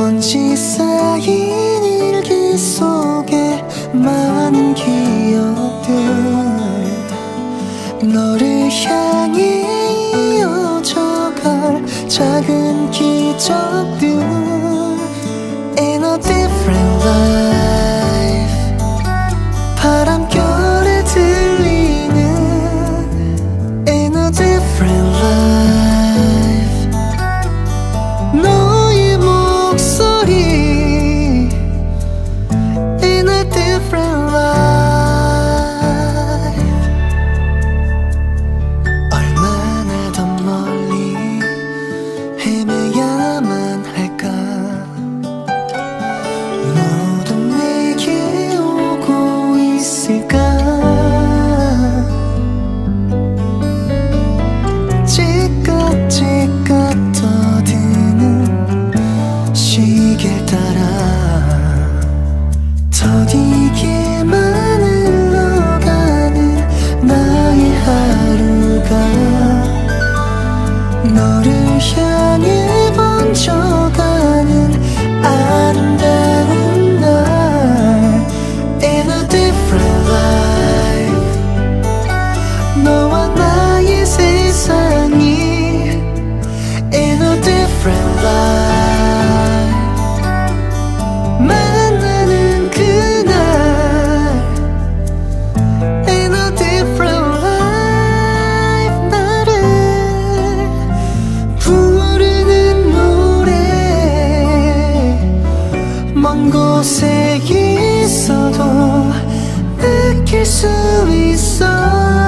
먼지 쌓인 일기 속에 많은 기억들, 너를 향해 이어져갈 작은 기적들. In a different life, 바람결에 들리는 In a different life, 너의 목소리 In a different life. 얼마나 더 멀리 헤매야만 할까. 모두 내게 오고 있을까. 찌깍찌깍 떠드는 시계를 따라 더디게만 흘러가는 나의 하루가 너를 향해 번져가는 아름다운 날. In a different life, 너와 나의 세상이 In a different life, 만나는 그날 In a different life, 나를 부르는 노래. 먼 곳에 있어도 느낄 수 있어.